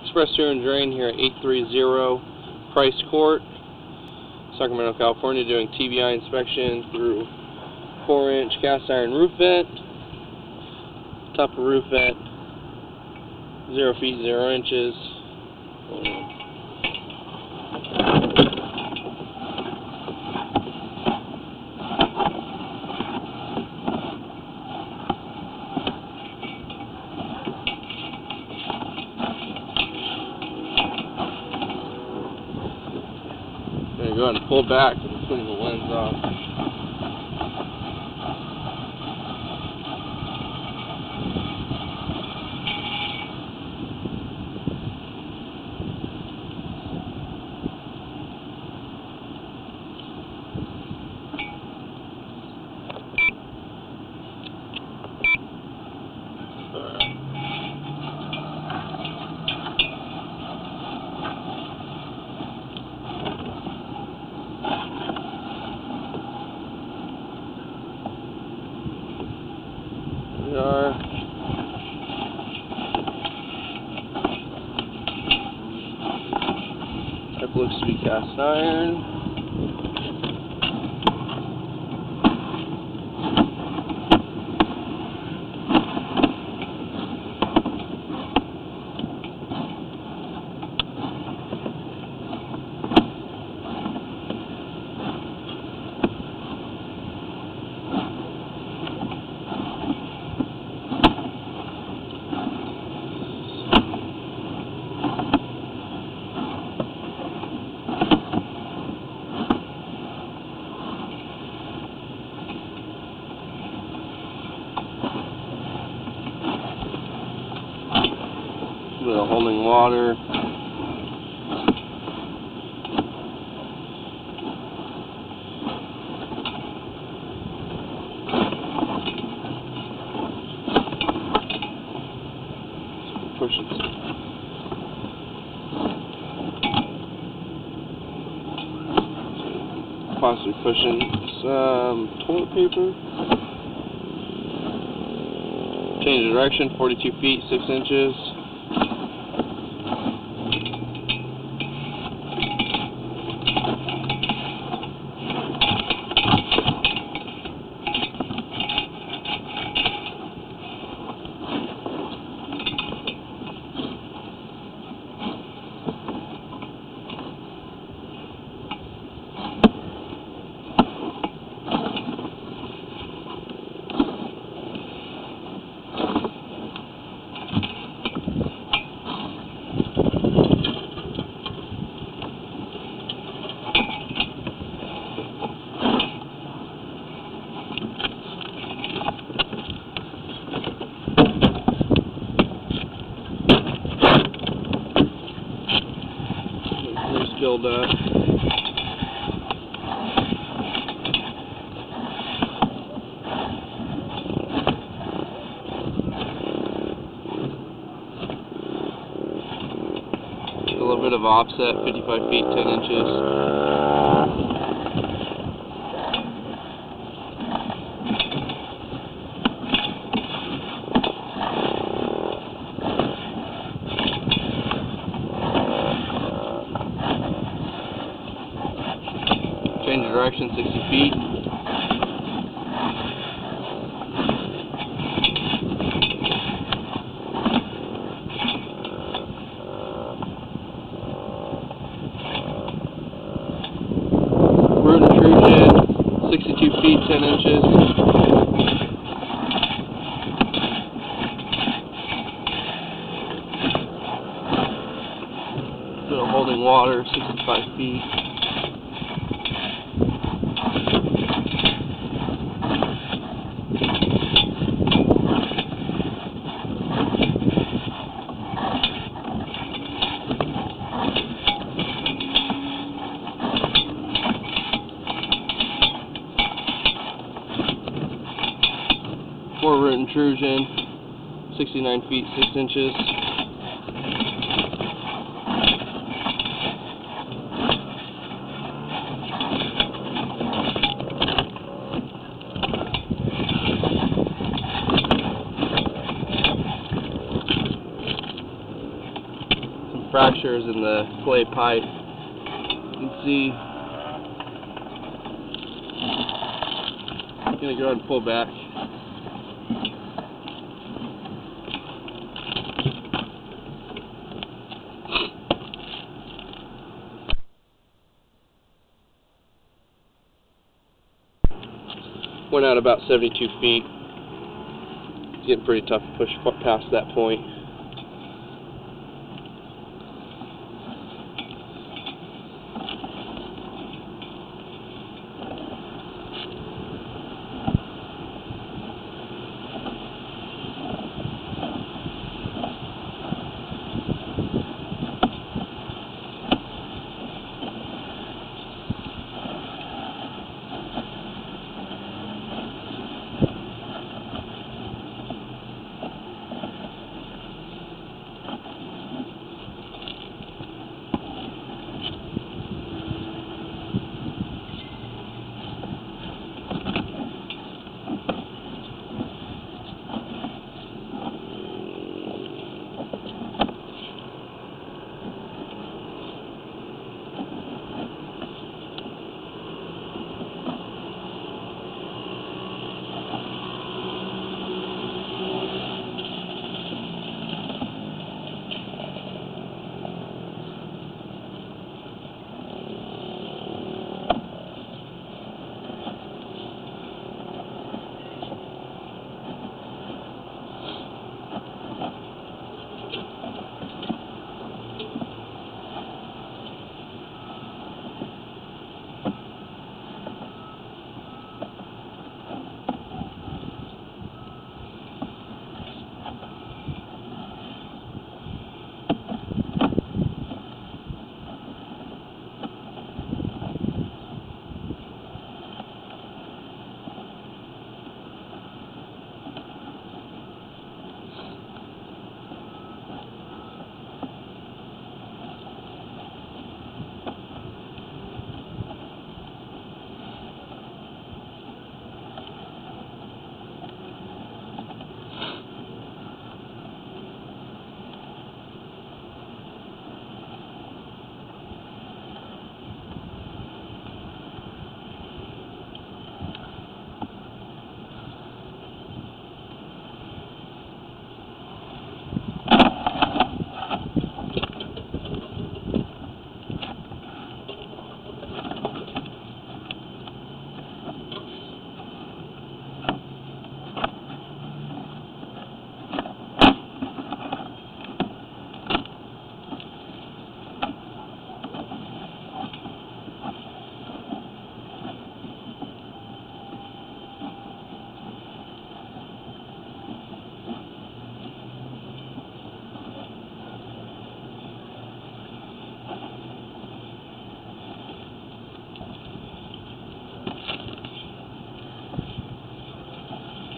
Express Sewer and Drain here at 830 Price Court, Sacramento, California, doing TBI inspection through 4-inch cast iron roof vent, top of roof vent, 0 feet 0 inches. I'm going to go ahead and pull back and clean the lens off. We are. Type looks to be cast iron. Little holding water. Push it. Possibly pushing some toilet paper. Change of direction, 42 feet 6 inches. Filled up. A little bit of offset, 55 feet 10 inches. Change of direction, 60 feet. Root intrusion, 62 feet 10 inches. Little holding water, 65 feet. Root intrusion, 69 feet 6 inches. fractures in the clay pipe. You can see, I'm going to go ahead and pull back. Went out about 72 feet. It's getting pretty tough to push past that point.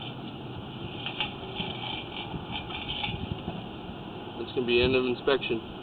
That's going to be end of inspection.